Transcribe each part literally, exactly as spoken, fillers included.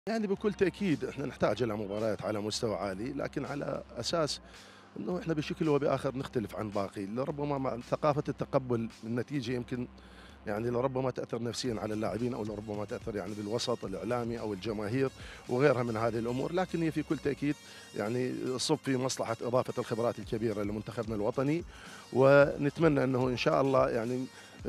يعني بكل تأكيد احنا نحتاج إلى مباريات على مستوى عالي، لكن على أساس انه احنا بشكل وبآخر نختلف عن باقي، لربما مع ثقافة التقبل النتيجة يمكن يعني لربما تأثر نفسيا على اللاعبين او لربما تأثر يعني بالوسط الإعلامي او الجماهير وغيرها من هذه الأمور، لكن هي في كل تأكيد يعني تصب في مصلحة إضافة الخبرات الكبيرة لمنتخبنا الوطني، ونتمنى انه ان شاء الله يعني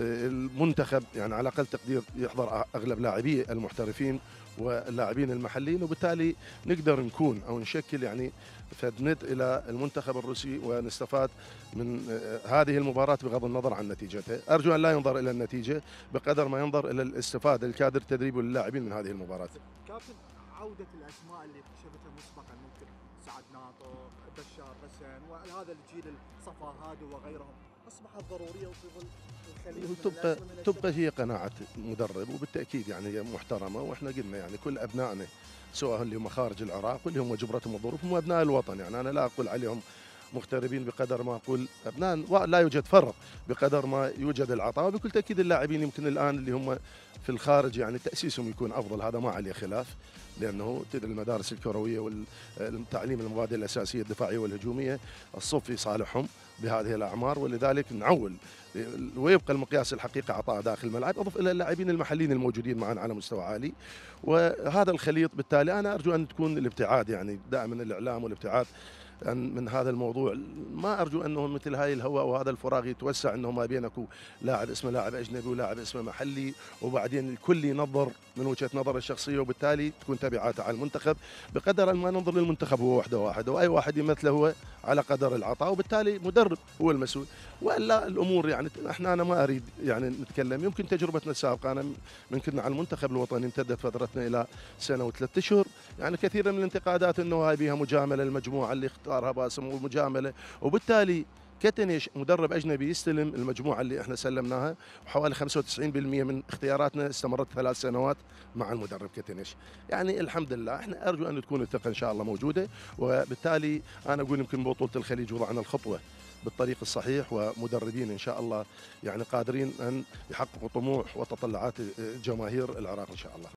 المنتخب يعني على اقل تقدير يحضر اغلب لاعبيه المحترفين واللاعبين المحليين، وبالتالي نقدر نكون او نشكل يعني فند الى المنتخب الروسي ونستفاد من هذه المباراه بغض النظر عن نتيجتها. ارجو ان لا ينظر الى النتيجه بقدر ما ينظر الى الاستفاده الكادر التدريبي للاعبين من هذه المباراه. كابتن، عودة الأسماء اللي شفتها مسبقا ممكن سعد ناطق، بشار حسن وهذا الجيل الصفا هادو وغيرهم أصبحت ضرورية وفي ظل الخليج من تبقى الأزمة من تبقى الشباب. هي قناعه مدرب، وبالتاكيد يعني هي محترمه، واحنا قلنا يعني كل ابنائنا سواء اللي هم خارج العراق واللي هم جبرتهم الظروف هم ابناء الوطن، يعني انا لا اقول عليهم مغتربين بقدر ما اقول ابناء، لا يوجد فرق بقدر ما يوجد العطاء، وبكل تاكيد اللاعبين يمكن الان اللي هم في الخارج يعني تاسيسهم يكون افضل، هذا ما عليه خلاف، لانه تدري المدارس الكرويه والتعليم المبادئ الاساسيه الدفاعيه والهجوميه الصف في صالحهم بهذه الاعمار، ولذلك نعول ويبقى المقياس الحقيقي عطاء داخل الملعب، اضف الى اللاعبين المحليين الموجودين معنا على مستوى عالي، وهذا الخليط بالتالي انا ارجو ان تكون الابتعاد يعني دائما الاعلام والابتعاد أن من هذا الموضوع، ما ارجو انه مثل هاي الهواء وهذا الفراغ يتوسع انه ما بينك لاعب اسمه لاعب اجنبي ولاعب اسمه محلي، وبعدين الكل ينظر من وجهه نظره الشخصيه، وبالتالي تكون تبعاته على المنتخب بقدر ما ننظر للمنتخب هو وحده واحده، واي واحد يمثله هو على قدر العطاء، وبالتالي مدرب هو المسؤول، والا الامور يعني احنا انا ما اريد يعني نتكلم، يمكن تجربتنا السابقه انا من كنا على المنتخب الوطني امتدت فترتنا الى سنه وثلاث اشهر، يعني كثير من الانتقادات انه هاي بها مجامله المجموعه اللي اختارها باسم ومجامله، وبالتالي كتنش مدرب اجنبي يستلم المجموعه اللي احنا سلمناها، وحوالي خمسة وتسعين بالمئة من اختياراتنا استمرت ثلاث سنوات مع المدرب كتنش، يعني الحمد لله احنا ارجو ان تكون الثقه ان شاء الله موجوده، وبالتالي انا اقول يمكن بطوله الخليج وضعنا الخطوه بالطريق الصحيح، ومدربين ان شاء الله يعني قادرين ان يحققوا طموح وتطلعات جماهير العراق ان شاء الله.